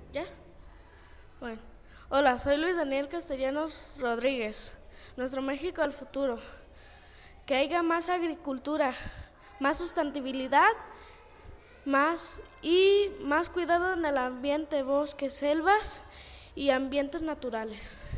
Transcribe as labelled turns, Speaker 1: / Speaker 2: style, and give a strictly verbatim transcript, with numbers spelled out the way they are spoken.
Speaker 1: ¿Ya? Bueno. Hola, soy Luis Daniel Castellanos Rodríguez. Nuestro México del futuro. Que haya más agricultura, más sustentabilidad, más y más cuidado en el ambiente, bosques, selvas y ambientes naturales.